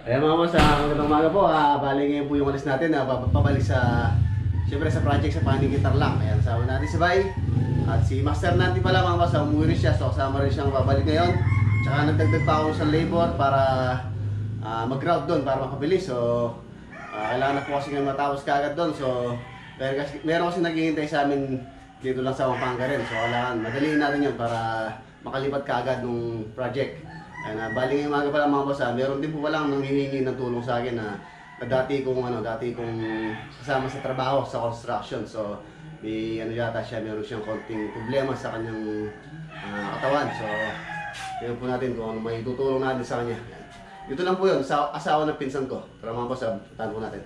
Ayan mga boss, magandang umaga po. Bali ngayon po yung alis natin na pabalik sa, siyempre sa project sa Paniki Tarlac. Ayan, sama natin si Bay. At si Master natin pala mga boss, umuwi rin siya. So kasama rin siyang babalik ngayon. Tsaka nagdagdag pa ako sa labor para mag-ground doon para makabilis. So kailangan na po kasi ngayon matapos kagad doon. So meron kasi naghihintay sa amin dito lang sa Pampanga rin. So kailangan madaliin natin yun para makalipat kagad ng project. Ayan, bali ngayong umaga pala mga boss, meron din po palang nanghihingi ng tulong sa akin na dati kong kasama sa trabaho sa construction. So may yata siya, meron siyang konting problema sa kanyang katawan. So tingnan po natin kung ano may tutulong natin sa kanya. Dito lang po yun, sa asawa ng pinsan ko. Tara mga boss, puntahan po natin.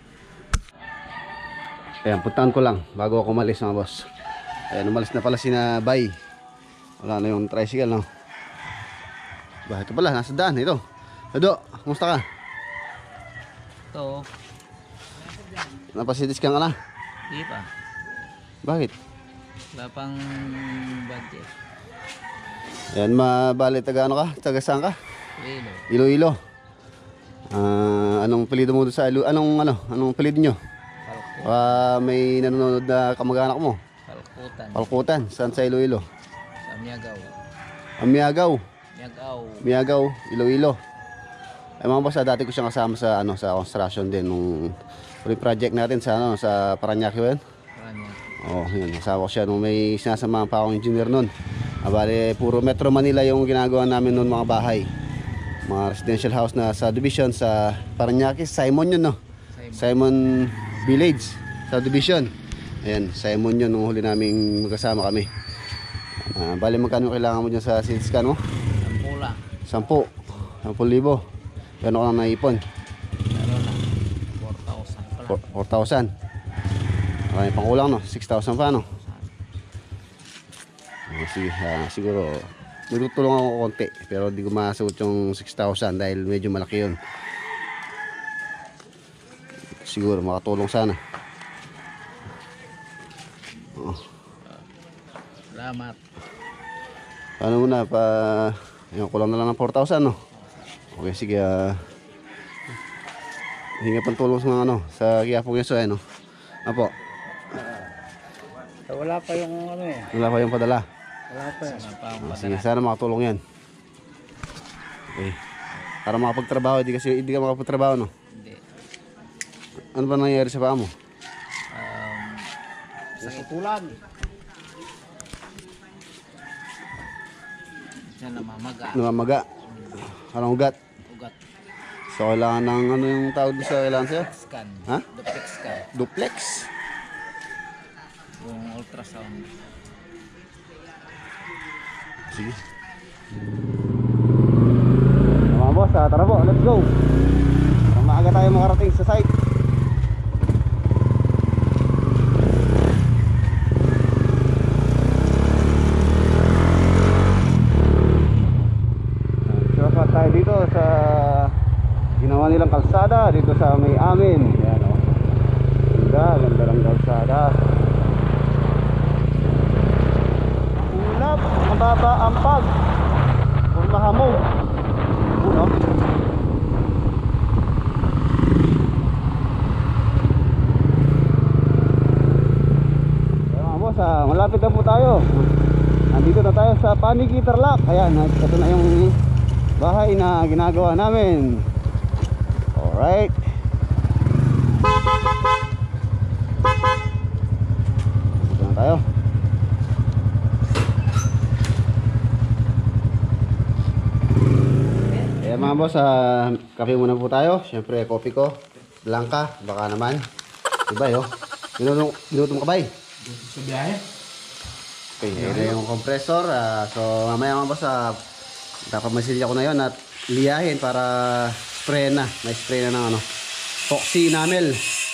Ayan, puntahan ko lang bago ako umalis mga boss. Ayan, umalis na pala si na Bay. Wala na yung tricycle, no? Bah, ito pala, nasa daan, ito. Ado, kumusta ka? Ito. Napasitis ka na? Di pa. Bakit? Wala pang budget. Ayan, mabali, taga ano ka? Taga saan ka? Iloilo. Iloilo. Anong pilido mo doon sa Iloilo? Anong pilido nyo? Palkutan. May nanonood na kamag-anak mo? Palkutan. Palkutan, saan sa Iloilo? Sa Miagaw. Miagaw. Miagaw. Miagaw, Iloilo. Ay mga boss, dati ko siyang kasama sa sa construction din nung project natin sa sa Parañaque yun. Paranya. Oh, yun, kasama ko siya nung may sinasamahan pa akong engineer noon. Bale, puro Metro Manila yung ginagawa namin noon, mga bahay. Mga residential house na sa division sa Parañaque, Simon yun, no? Simon Village, sa division. Ayan, Simon yun nung huli naming magkasama kami. Bale, magkano kailangan mo dyan sa CT scan mo? 10 lang. 10,000. Gano'n ka lang naipon? Meron na. 4,000 pa lang. 4,000. Marami pang kulang, no? 6,000 pa, no? Sige, siguro tutulong ako konti, pero di ko masagot yung 6,000 dahil medyo malaki yun. Siguro makatulong sana. Salamat. Paano muna yung kulang na lang ng 4,000, no? Okay, sige. Hinga pang tulong sa mga sa Quiapo Quezon, no? Apo. Wala pa yung Wala pa yung padala. Wala pa. Wala pa ang Sige, sana makatulong yan. Okay. Para makapagtrabaho, hindi ka makapagtrabaho, no? Hindi. Ano ba nangyayari sa paa mo? Nakutulan. Siya namamaga. Namamaga. Anong ugat? Ugat. So kailangan ng yung tawag sa kailangan sa'yo? Scan. Ha? Duplex scan. Duplex. Yung ultrasound. Sige. Mga boss, tara po, let's go. Para maaga tayo makarating sa site. Shortcut tayo dito sa ginawa nilang kalsada dito sa may amin. Ayan, o. Ganda ng kalsada. Ulap, mababa ang pag kung mahamog. Uno. Ayan mga boss, malapit na po tayo. Nandito na tayo sa Paniki Tarlac. Ayan, ito na yung bahay na ginagawa namin. Alright. Dito na tayo. Kaya mga boss, kape muna po tayo. Siyempre, coffee ko Blanca, baka naman diba yun? Binutong ka ba eh? Sa biyahe? Okay, yun yung compressor. So mamaya mga boss, napamasilya ko na yun at liyahin para spray na. May spray na ng Foxy enamel.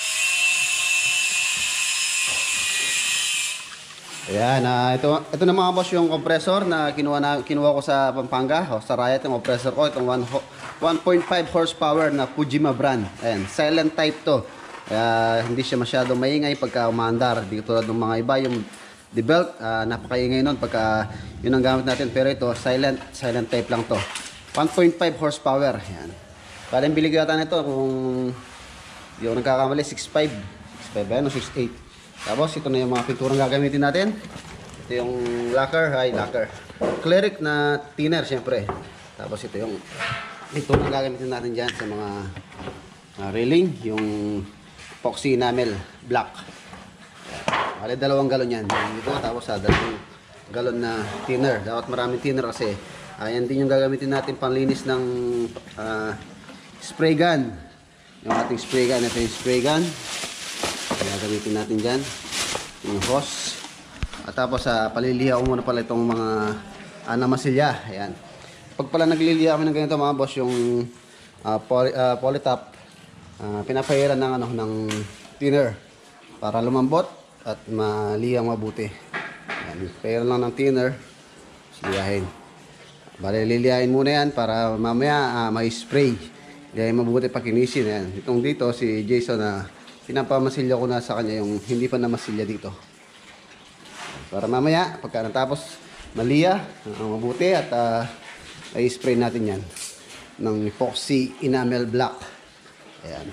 Ayan, ito na mga boss yung compressor na kinuha ko sa Pampanga, sa Riot, yung compressor ko. Itong 1.5 horsepower na Fujima brand. Ayan, silent type to. Kaya hindi siya masyadong maingay pagka umaandar. Hindi tulad ng mga iba, yung The belt, napakaingay nun pagka yun ang gamit natin. Pero ito, silent type lang to. 1.5 horsepower. Yan. Bale, ang bilig yata nito kung di ako nagkakamali, 6.5. 6.5 ba yan o 6.8? Tapos ito na yung mga pinturang gagamitin natin. Ito yung lacquer, lacquer. Cleric na thinner syempre. Tapos ito yung pinturang gagamitin natin dyan sa mga railing. Yung epoxy enamel black. Bale, 2 galon yan. Ito, tapos 2 galon na thinner. Dapat maraming thinner kasi ayan din yung gagamitin natin panlinis ng spray gun. Yung ating spray gun. Ito yung spray gun. Gagamitin natin dyan. Yung hose. At tapos paliliha ko muna pala itong mga namasilya. Ayan. Pag pala nagliliha kami ng ganito mga boss, yung polytop, pinapahiran ng thinner para lumambot at maliyang mabuti. Ayan. Pahiran lang ng thinner. Liyahin. Bale, lilihain muna yan para mamaya may spray. Kaya mabuti pakinisin. Ayan. Itong dito si Jason na pinapamasilya ko na sa kanya yung hindi pa namasilya dito. Para mamaya pagka natapos maliya, mabuti at ay spray natin yan ng epoxy enamel black. Ayan.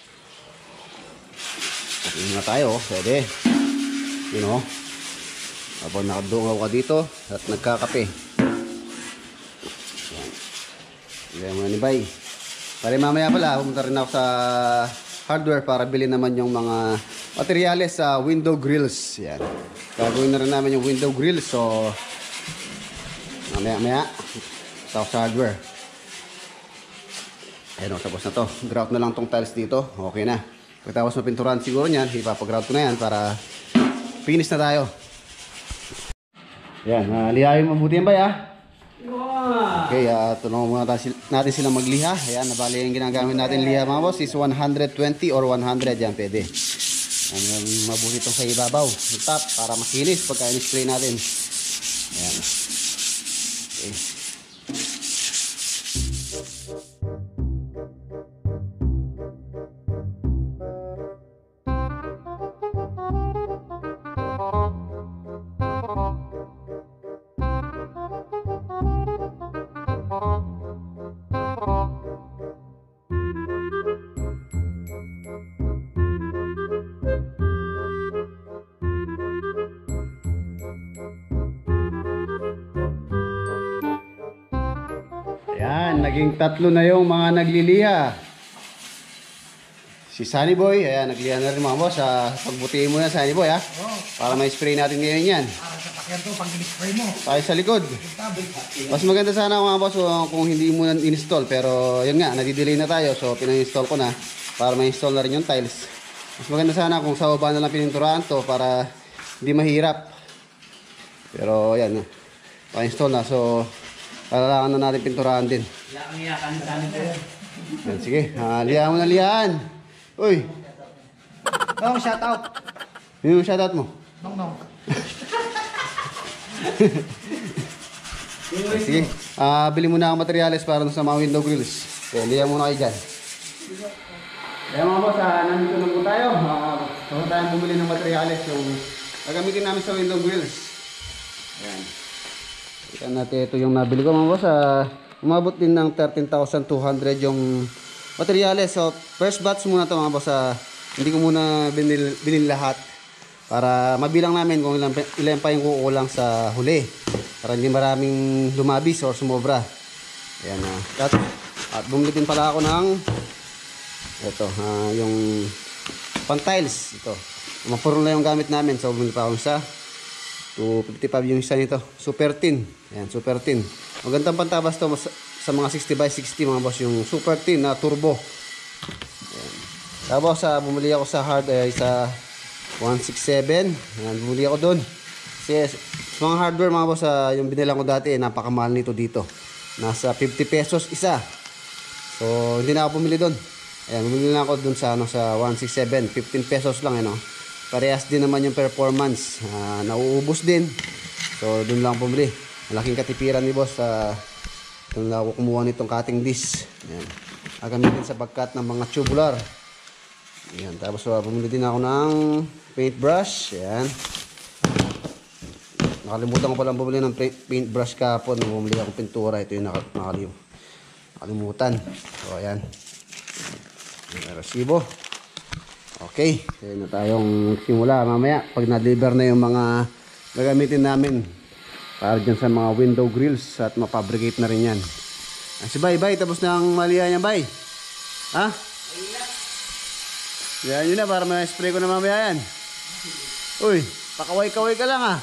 Patuloy na tayo. Pwede. You know. Habang nakadungaw ka dito at nagkakape. Ayan mo ni Bay. Pare mamaya pala, pumunta rin ako sa hardware para bilhin naman yung mga materyales sa window grills. Yan. Gagawin na rin namin yung window grills. So, mamaya tapos sa hardware. Ayan o, tapos na to. Grout na lang tong tiles dito. Okay na. Pagkatapos mapinturahan siguro niyan, ipapagrout ko na yan para finish na tayo. Yan, lihayin mabuti yan ba ya? Okay, tulungan muna natin sila magliha. Ayan, nabali yung ginagamit natin liha mga boss is 120 or 100 yan pwede. Ayan, mabuti itong sa ibabaw yung top para makinis pagka in-spray natin. Ayan. Okay. Ayan, naging 3 na yung mga nagliliha. Si Sunny Boy, ayan, nagliha na rin mga boss. Pagbutihin mo na Sunny Boy ha. Para may spray natin ngayon yan. Para sa pakyan to, pag in-spray mo. Tayo sa likod. Mas maganda sana mga boss kung hindi mo na install. Pero yun nga, nadidelay na tayo. So pinag-install ko na para ma-install na rin yung tiles. Mas maganda sana kung sa baba na lang pininturahan to para hindi mahirap. Pero ayan, pa-install na. So kailangan na natin pinturahan din. Iyakan sa amin ko yan. Yan, sige, lihaan mo na lihaan. Uy, Nong, shout out. yun yung shoutout mo. Nong. Sige, bili muna ako materyales para sa mga window grills. Okay, lihaan muna kayo dyan. Kaya mga boss, nandito na po tayo. Gusto tayong bumili ng materyales yung gagamitin namin sa window grills. Ayan. Kita natin ito yung nabili ko mga boss. Umabot din ng 13,200 yung materyales. So first batch muna ito mga boss. Hindi ko muna binili lahat para mabilang namin kung ilan pa yung kukulang sa huli para hindi maraming lumabis or sumobra. Ayan na. At bumili din pala ako ng ito, yung pang tiles ito. Mapuro na yung gamit namin. So bumili pa ako sa 255 yung isa nito. Super tin. Ayan, super tin. Magandang pantabas to sa mga 60x60 mga boss. Yung super tin na turbo. Ayan. Tapos bumili ako sa hard sa 167. Ayan, bumili ako doon. Kasi sa mga hardware mga boss, yung binilang ko dati, napakamahal nito dito. Nasa 50 pesos isa. So hindi na ako bumili doon. Ayan, bumili na ako doon sa sa 167. 15 pesos lang Parehas din naman yung performance. Nauubos din. So, doon lang bumili. Malaking katipiran ni boss. Doon lang ako kumuha nitong cutting disc. Ayan. Gagamitin sa pagkat ng mga tubular. Ayan. Tapos, bumili din ako ng paintbrush. Ayan. Nakalimutan ko palang bumili ng paintbrush kahapon. Bumili ako pintura. Ito yung nakalimutan. So, ayan. Resibo. Okay, kaya na tayong simula mamaya pag na-deliver na yung mga gagamitin namin para dyan sa mga window grills at mapabricate na rin yan. Si Bay, tapos na ang malihan niya, Bay. Ha? Yan yun na para ma-spray ko na mamaya yan. Uy, pakaway-kaway ka lang ha.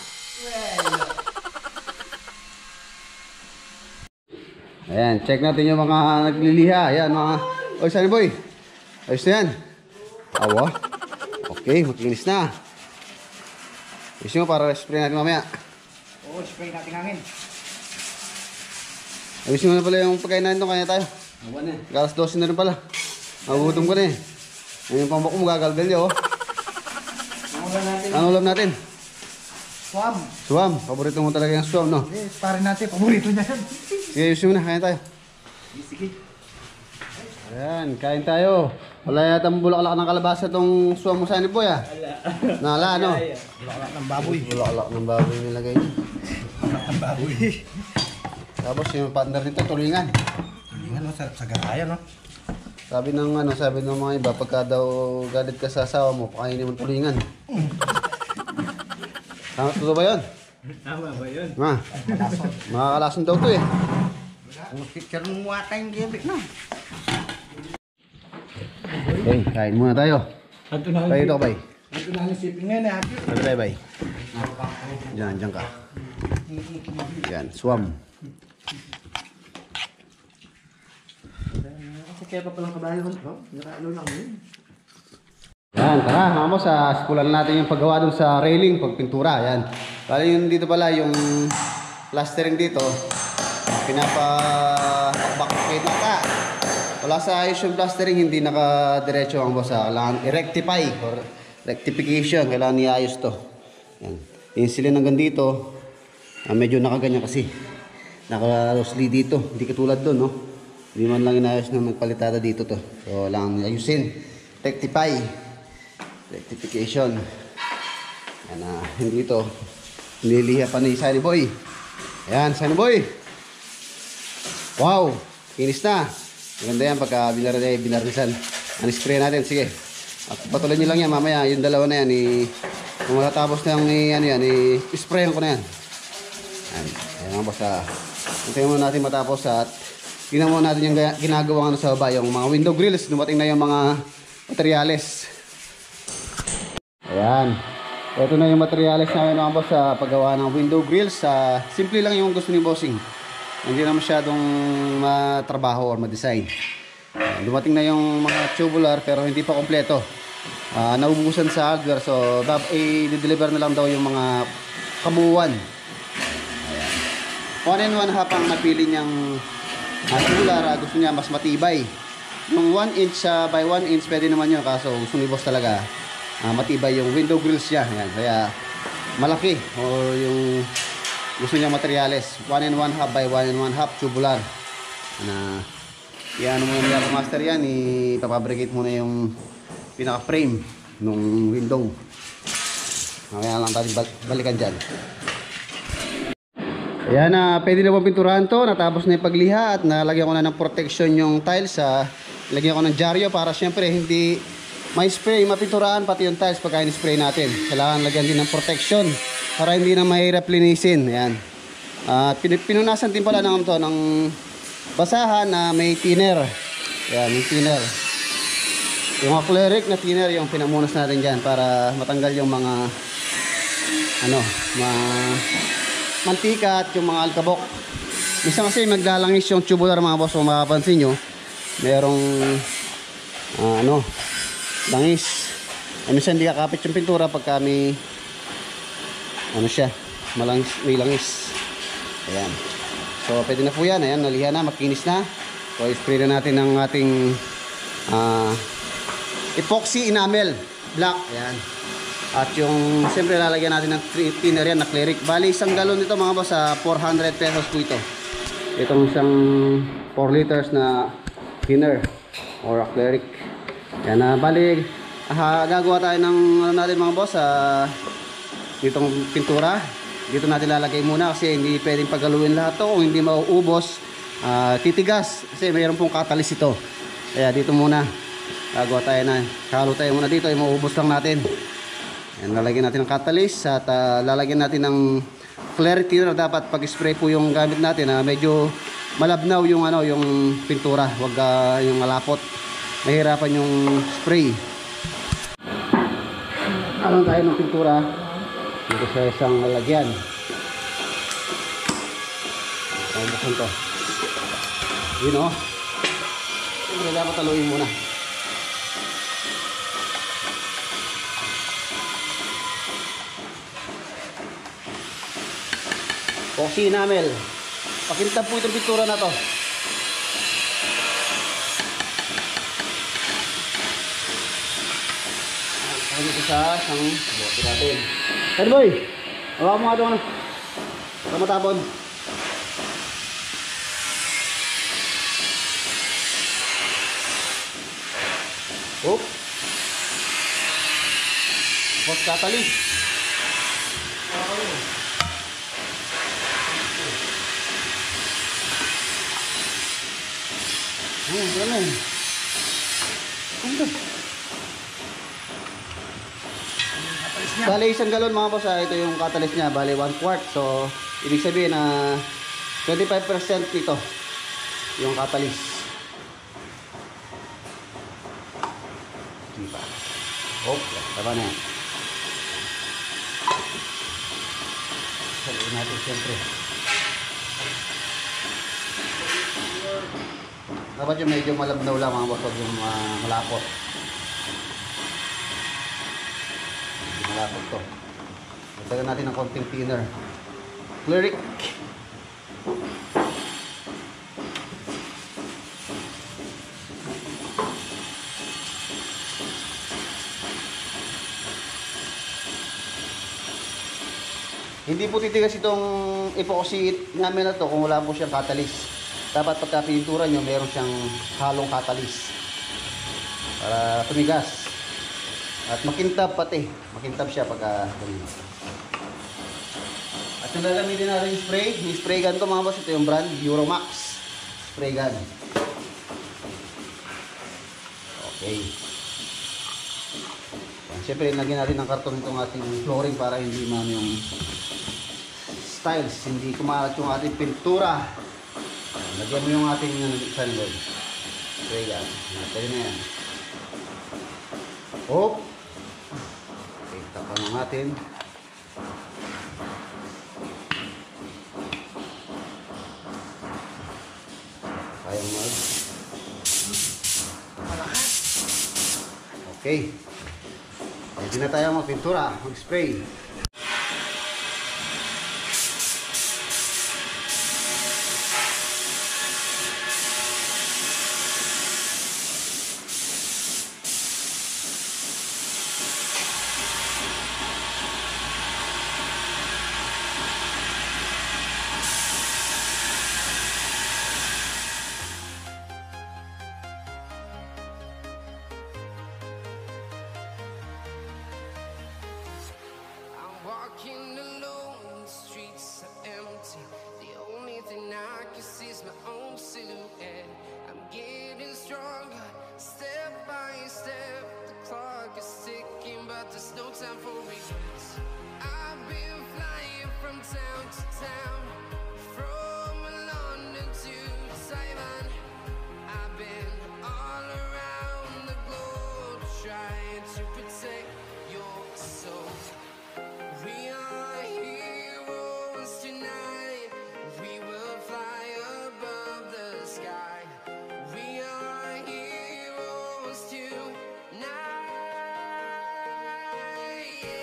Ayan, check natin yung mga nagliliha. Ayan, mga... Oy, Sunny Boy. Ayos na yan. Awa. Okay, makinis na. Ayos nyo para spray natin mamaya. Oo, spray natin hangin. Ayos nyo na pala yung pagkain natin doon. Kaya tayo. Galas 12 na rin pala. Magugutom ko na eh. Ayun yung pambak ko magagalgal nyo. Oh. Ano ulam natin? Swam. Swam. Paborito mo talaga yung swam, no? Eh, pare natin, paborito niya yan. Sige, ayos nyo na. Kaya tayo. Sige. Ayan, kain tayo. Wala yata bulaklak ng kalabasa itong swam mo sa Boy ah. Nala, ano? Bulaklak ng baboy. Bulaklak ng baboy nilagay niya. Bulaklak ng baboy. Tapos yung partner nito, tulingan. Tulingan, no? Sarap sa garaya, no? Sabi ng mga iba, pagka daw galit ka sa asawa mo, pakainin mo tulingan. Totoo ba yun? Tama ba yun? Ma, makakalason daw to eh. Kung picture mo ata yung gimmick, no? Okay, kain muna tayo. Ato na Tayo dito, bay. Ito na ang shipping ngayon, eh. Tayo tayo, bay. Diyan ka. Yan, swam. Kaya pa palang kabayo, no? Nakaano lang yun. Yan, tara, mga boss, sipulan natin yung paggawa dun sa railing, pagpintura, yan. Bali yun dito pala, yung plastering dito, pinapabakbakit nata. Wala sa ayos yung plastering, hindi nakadiretso ang boss. Kailangan i-rectify or rectification, kailangan i-ayos to. Yan. Yung silin hanggang dito, medyo nakaganyan kasi. Naka-loosely dito, hindi katulad dun, no? Hindi man lang inayos na nagpalitada dito to. So, kailangan ayusin. Rectify. Rectification. Yan hindi ito. Niliha pa ni Sunny Boy. Ayan, Sunny Boy. Wow, kinis na. Maganda yan pagka binarnisan. Spray natin, sige. At patuloy nyo lang yan mamaya. Yung dalawa na yan, kung matatapos na yung sprayan ko na yan. Ayan mga boss. Hintayin muna natin matapos at tingnan muna natin yung ginagawa sa baba. Yung mga window grills, dumating na yung mga materyales. Ayan. Ito na yung materyales namin mga boss sa paggawa ng window grills. Simple lang yung gusto ni bossing. Hindi na masyadong matrabaho or ma-design. Dumating na yung mga tubular pero hindi pa kompleto. Naubusan sa hardware so i-deliver na lang daw yung mga kabuuan. Ayan. 1 and 1 half ang napili niyang tubular. Gusto niya mas matibay. Yung 1 inch by 1 inch pwede naman yun. Kaso gusto ni boss talaga matibay yung window grills niya. Ayan. Kaya malaki o yung gusto niya materyales 1 and 1 half by 1 and 1 half tubular. Iano muna nila master yan, ipapabricate muna yung pinaka frame nung window. Mamaya lang tayo balikan dyan. Ayan pwede na po pinturahan to. Natapos na yung pagliha at nalagyan ko na ng protection yung tiles. Lagyan ko ng dyaryo para syempre hindi may spray, mapinturahan pati yung tiles pagka in-spray natin. Kailangan lagyan din ng protection para hindi na mahirap linisin. Ayan. Pinunasan din pala ng basahan na may thinner. Ayan, yung thinner. Yung acrylic na thinner yung pinamunas natin dyan para matanggal yung mga mantika at yung mga alkabok. Minsan kasi maglalangis yung tubular mga boss. Kung makapansin nyo, merong langis. Minsan hindi kakapit yung pintura pagka may may langis. Ayan. So pwede na po yan. Ayan, nalihan na, makinis na. So spray na natin ng ating epoxy enamel black. Ayan. At yung siyempre lalagyan natin ng thinner yan na acrylic. Bali isang galon nito mga boss 400 pesos po ito. Itong isang 4 liters na thinner or acrylic. Ayan, bali gagawa tayo ng natin mga boss ditong pintura. Dito natin lalagay muna kasi hindi pwedeng pagaluin lahat to. Kung hindi mauubos titigas kasi mayroon pong catalyst ito. Kaya dito muna Gagawa tayo na. Halo tayo muna dito. Mauubos lang natin. Ayan, lalagyan natin ng catalyst at lalagyan natin ng clarity na dapat pag-spray po yung gamit natin. Medyo malabnaw yung yung pintura. Huwag yung malapot. Mahirapan yung spray. Alam tayo ng pintura dito sa isang lalagyan. Buksan to. Yun o. Siyempre dapat taluin muna. Epoxy enamel. Pakintab po itong pintura na to. Dito sa isang bote natin. Hey boy! Hawakan mo nga doon. Para matapon. Oop. Tapos catalyst. Gano'n eh. Bale, isang galon mga boss, ito yung catalyst niya. Bale, 1 quart. So, ibig sabihin na 25% ito yung catalyst. Diba? Oh, taba na yan. Saluhin natin siyempre. Dapat yung medyo malabnaw lang mga boss, huwag yung malapot. Hindi malapot to. Lagyan natin ng konting thinner. Cleric. Hindi po titigas itong epoxy namin na to kung wala po siyang catalyst. Dapat pagka pintura nyo, meron siyang halong catalyst para tumigas at makintab pati. Makintab siya pagka ganyan. At yung gagamitin natin yung spray. Yung spray gun ko mga boss, ito yung brand Euromax spray gun. Okay. Siyempre lagyan natin ng karton itong ating flooring para hindi man yung styles, hindi kumalat yung ating pintura. Lagyan mo yung ating sunboard. Spray gun. Tayo na yan. Hop! Okay, tapan lang natin. Kayang mag. Okay. Pwede na tayo magpintura, mag-spray. Walking alone, the streets are empty. The only thing I can see is my own silhouette. I'm getting stronger, step by step. The clock is ticking, but there's no time for regrets. I've been flying from town to town, from London to Taiwan. I've been all around the globe trying to protect your soul. We are heroes tonight. We will fly above the sky. We are heroes tonight.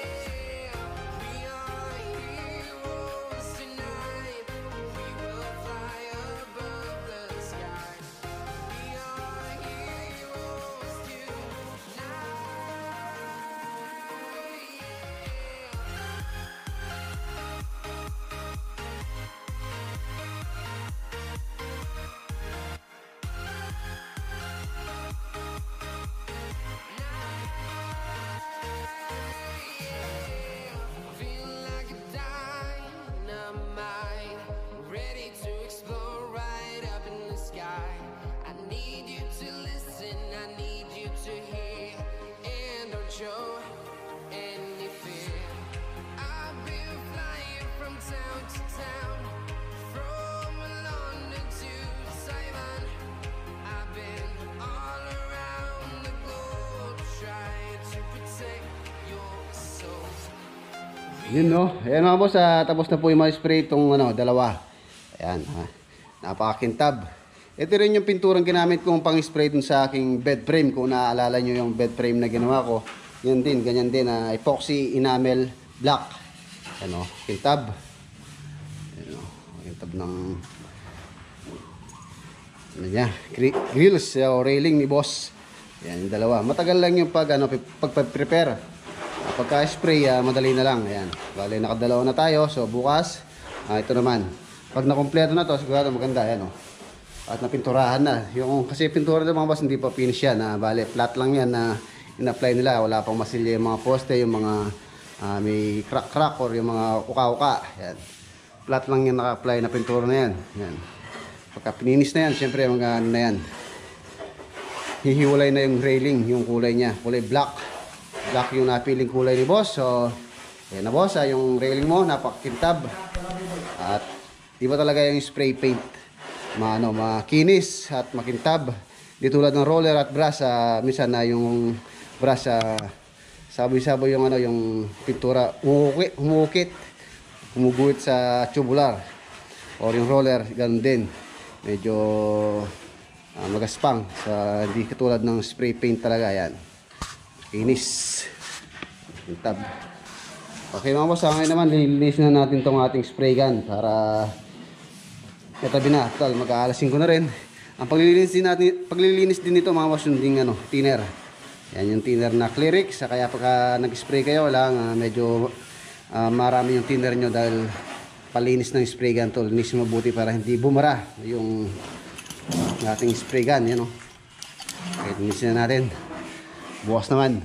Yun no. Ayan mga boss, tapos na po yung ma-spray itong dalawa. Ayan, napakakintab. Ito rin yung pinturang ginamit kong pang-spray dun sa aking bed frame. Kung naaalala nyo yung bed frame na ginawa ko, yun din, ganyan din, epoxy enamel black. Ano, kintab. Ano, kintab ng grills o railing ni boss. Yan yung dalawa. Matagal lang yung pagpa-prepare. Pagka-spray, madali na lang. Ayan. Bale, nakadalawa na tayo. So, bukas, ito naman. Pag nakompleto na to, sigurado maganda. Ayan, oh. At napinturahan na. Kasi pintura ng mga boss, hindi pa finish yan. Bale, flat lang yan na in-apply nila. Wala pang masilya yung mga poste, yung mga may crack-crack or yung mga uka-uka. Ayan. Flat lang yan naka-apply na pintura na yan. Ayan. Pagka pininis na yan, syempre mga ano na yan. Hihiwalay na yung railing, yung kulay niya. Kulay black. Black yung napiling kulay ni boss. So, ayan na boss, yung railing mo, napakakintab. At iba talaga yung spray paint. Makinis at makintab. Di tulad ng roller at brush, minsan na yung brush, saboy-saboy yung yung pintura, humukit, humuguhit sa tubular. Or yung roller, ganun din. Medyo magaspang. Hindi katulad ng spray paint talaga. Yan. Kinis. Kintab. Okay mga boss, ngayon naman lilinis na natin tong ating spray gun para katabi na. Total, mag-aalasin ko na rin. Ang paglilinis din nito mga boss, yung ding thinner. Yan yung thinner na Clearix. Kaya pagka nag-spray kayo, medyo marami yung thinner nyo dahil palinis ng spray gun to. Linis mabuti para hindi bumara yung ating spray gun. Yan o. Okay, linisin na natin. Bukas naman.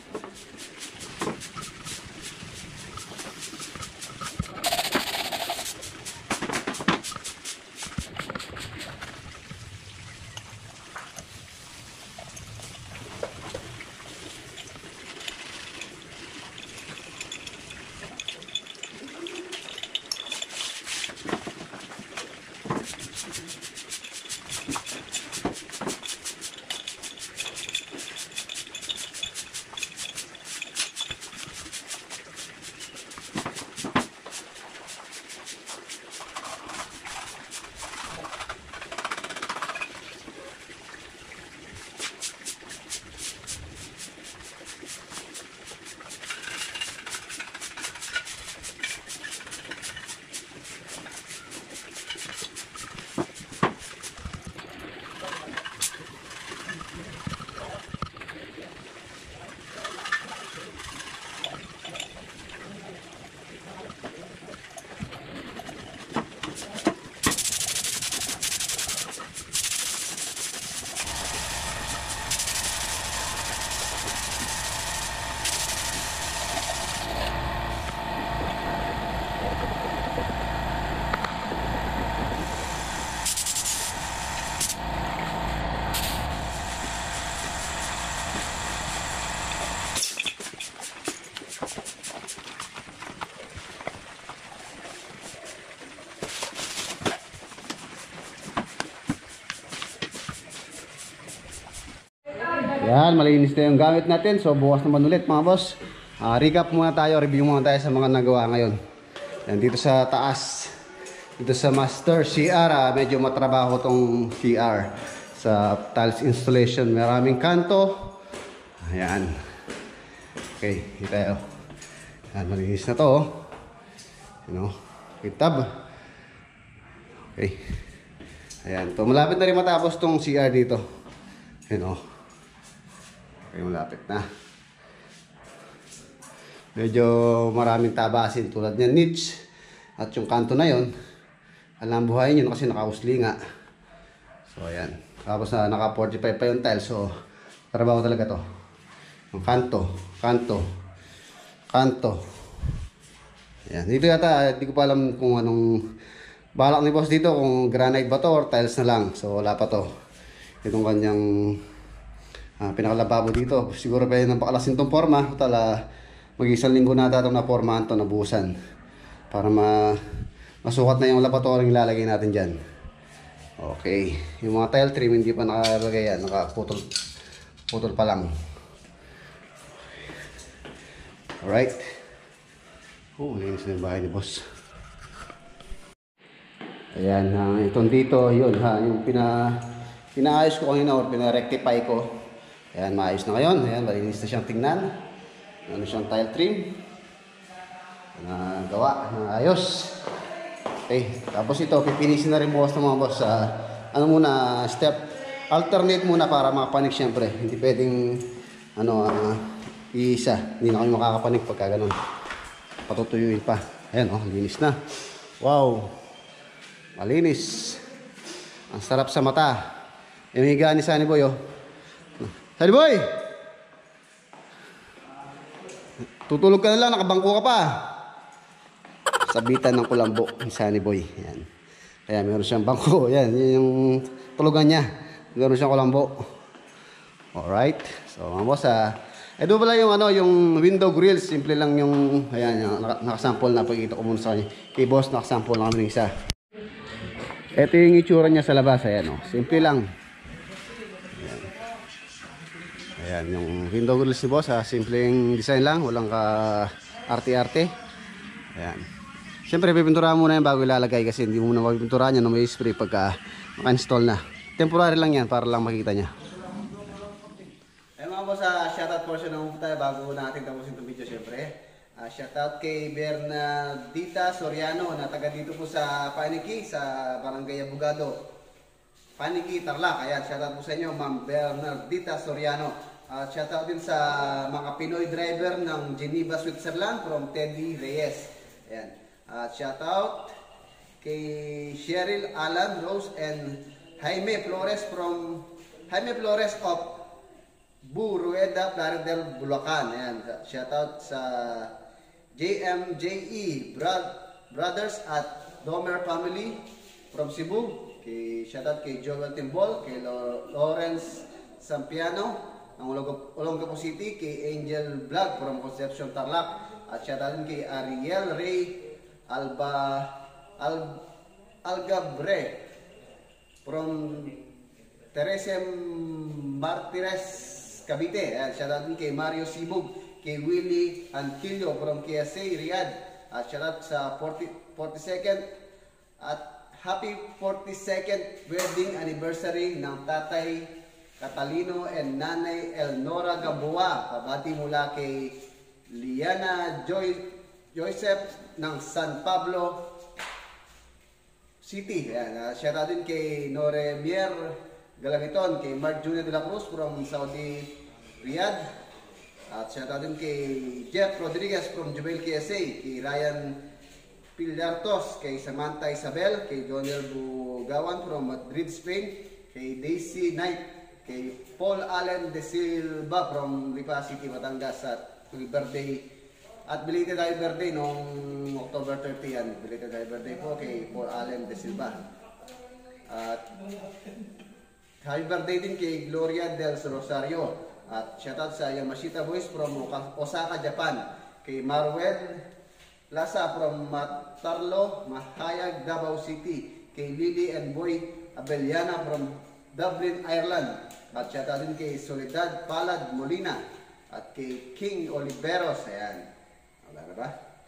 Yan, malinis na yung gamit natin. So bukas naman ulit mga boss. Recap muna tayo, review muna tayo sa mga nagawa ngayon. Yan, dito sa taas, dito sa master CR, medyo matrabaho tong CR sa tiles installation. Maraming kanto. Ayan. Okay, kita tayo. Yan, malinis na to. Kitab. Okay. Ayan, to malapit na rin matapos tong CR dito. Okay, malapit na. Medyo maraming tabasin tulad ng niche. At yung kanto na yon, alam buhayin yun kasi nakausli nga. So ayan. Tapos naka 45 pa yung tile. So trabaho talaga to. Yung kanto. Ayan. Dito yata, hindi ko pa alam kung anong balak ni boss dito. Kung granite ba to or tiles na lang. So wala pa to. Itong kanyang pinakalababo dito. Siguro pa yun ang pakalasin itong forma. Total, mag-isang linggo na ito na formahan ito, nabuhusan. Para masukat na yung laboratory ilalagay natin dyan. Okay. Yung mga tile trim hindi pa nakalagay yan. Nakaputol pa lang. Alright. Oh, linis na yung bahay ni boss. Ayan, itong dito, yun ha, yung pinaayos ko kanina or pinarectify ko. Ayan, maayos na ngayon. Ayan, malinis na siyang tingnan. Ano siyang tile trim. Gawa, ayos. Okay, tapos ito, pipinisin na rin bukas ng mga boss. Ano muna, step, alternate muna para makapanik syempre. Hindi pwedeng, iisa. Hindi na kami makakapanik pagka ganun. Patutuyuin pa. Ayan, linis na. Wow. Malinis. Ang sarap sa mata. Yung higaan ni Sunny Boy, Sunny Boy! Tutulog ka na lang, nakabangko ka pa. Sabitan ng kulambo ni Sunny Boy. Ayan. Kaya meron siyang bangko. Ayan, yun yung tulugan niya. Meron siyang kulambo. Alright. So, mga boss, doon pala yung yung window grills, simple lang yung nakasample na pagkita ko muna sa kanya. Kay boss nakasample lang kami ng isa. Ito yung itsura niya sa labas, ayan simple lang. Ayan yung window grills ni boss, simpleng design lang, walang ka arte-arte. Ayan. Siyempre pipinturahan muna yan bago ilalagay kasi hindi mo muna mapipinturahan yan, may spray pagka maka-install na. Temporary lang yan para lang makita niya. Mga boss, shoutout portion ng tayo bago natin tapusin itong video syempre. Shoutout kay Bernardita Soriano na taga dito po sa Paniki, sa Barangay Abogado. Paniki, Tarlac. Ayan, shoutout po sa inyo, Ma'am Bernardita Soriano. Shoutout din sa mga Pinoy driver ng Geneva, Switzerland from Teddy Reyes. Ayan. Shoutout kay Cheryl Alan Rose and Jaime Flores of Rueda, Plaridel, Bulacan. Ayan. Shoutout sa JMJE Brothers at Domer Family from Cebu. Shoutout kay Joel Timbol, kay Lawrence Sampiano ng Olongapo City, kay Angel Vlog from Concepcion, Tarlac. At shoutout din kay Ariel Ray Algabre from Teresem Martires, Cavite. Ayan, shoutout din kay Mario Sibug, kay Willie Antilio from KSA, Riyadh. At shoutout sa 42nd at happy 42nd wedding anniversary ng Tatay Catalino and Nanay Elnora Gamboa. Pabati mula kay Liana Joseph ng San Pablo City. Ayan, shoutout din kay Noremier Galamiton, kay Mark Junior de la Cruz from Saudi Riyadh. At shoutout din kay Jeff Rodriguez from Jubel KSA, kay Ryan Pilartos, kay Samantha Isabel, kay Donel Bugawan from Madrid, Spain, kay Daisy Knight, kay Paul Allen De Silva from Lipa City, Batangas. At birthday at belated happy birthday noong October 30 yan. Belated happy birthday po kay Paul Allen De Silva. At happy birthday din kay Gloria Del Rosario. At shoutout sa Yamashita Boys from Osaka, Japan, kay Marwell Lasa from Matarlo, Mahayag, Davao City, kay Lily and Boy Abeliana from Dublin, Ireland. At shoutout din kay Soledad Palad Molina at kay King Oliveros. Ayan. Wala na ba?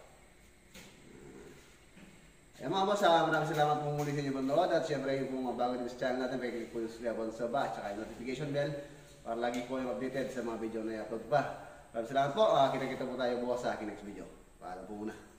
Ayan mga boss, maraming salamat po muli sa inyo panood. At syempre yung mga bago dito sa channel natin, may click po yung level sa ba, at saka yung notification bell para lagi po yung updated sa mga video na i-upload pa. Maraming salamat po. Kita-kita po tayo bukas sa aking next video. Paalam po muna.